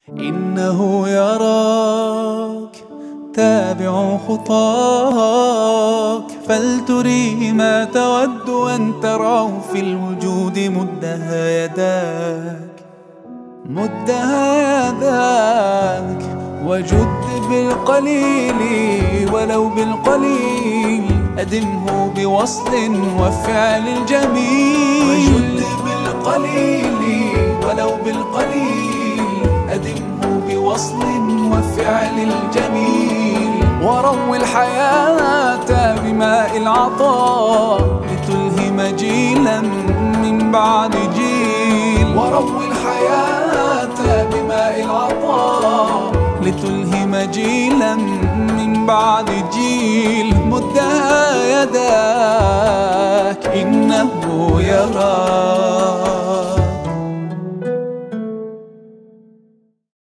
إنه يراك تابع خطاك، فلتريه ما تود أن تراه في الوجود. مدها يداك، مدها يداك، وجد بالقليل ولو بالقليل، أدمه بوصل وفعل الجميل. وجد بالقليل ولو بالقليل، أدمه بوصل وفعل الجميل. وروي الحياة بماء العطاء، لتلهم جيلا من بعد جيل. وروي الحياة بماء العطاء، لتلهم جيلا من بعد جيل. مدها يداك، إنه يراك.